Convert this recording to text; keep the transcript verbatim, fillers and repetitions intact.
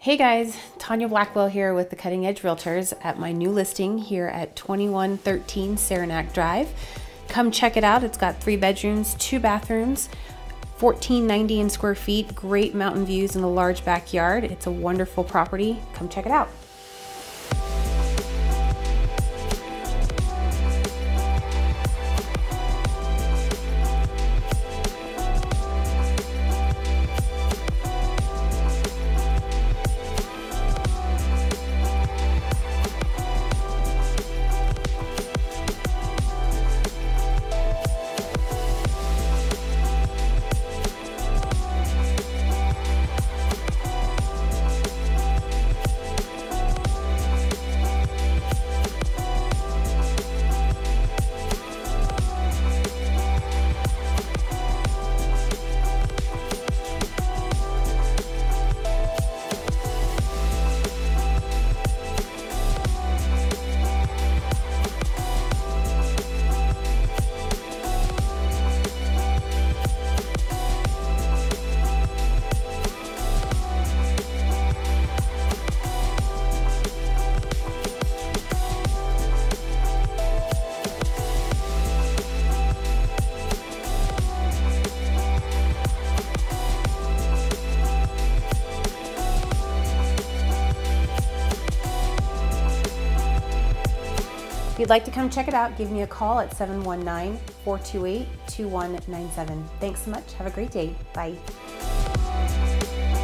Hey guys, Tanya Blackwell here with the Cutting Edge Realtors at my new listing here at twenty-one thirteen Saranac Drive. Come check it out. It's got three bedrooms, two bathrooms, fourteen ninety in square feet, great mountain views and a large backyard. It's a wonderful property. Come check it out. If you'd like to come check it out, give me a call at seven one nine, four two eight, two one nine seven. Thanks so much. Have a great day. Bye.